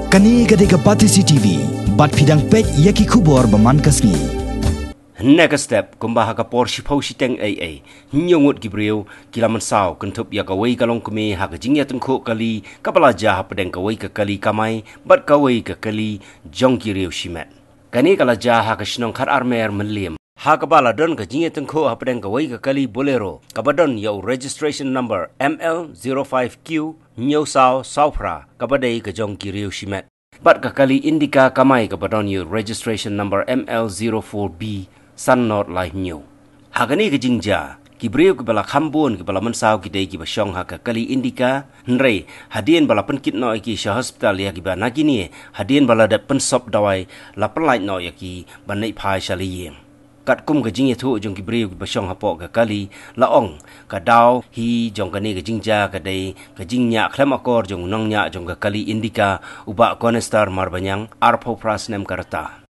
Kani gade ka pati CCTV, bat pidang pet yaki kubor baman kasni. Next step, kumbaha ka Porsche Porsche teng AA, nyongut gibreu, kilaman sao, kentup ya kawai kalong kumi, haka jingya tengkuk kali, kapala jah pedeng kawai ke kali kamai, bat kawai ke kali, jong kireu shimet. Kani kala jah haka shinong kar armer menliam. Haka bala don ka jingya tengkuk pedeng kawai ke kali bolero, kabadon yau registration number ML05Q, nyo sao, saupra, kabadai ke jong kireu shimet. Bat ka kali indika kamai kabadon yau registration number ML04B, Sun not like new. Hagani ke jingja, kibreu ke bala khambun ke bala mansau ki dei ki basyong ha ka kali indika, nrei hadien bala penkit no ki sha hospital ya ki ba nagini, hadien bala dat pensop dawai la pelait no ya ki banai phai shali. Kat kum ke jingya thu jong kibreu ke basyong ha po ka kali la ong ka daw hi jong kani ke jingja ka dei ke jingnya khlem akor jong nongnya jong ka kali indika uba konestar marbanyang arpo pras nem karata.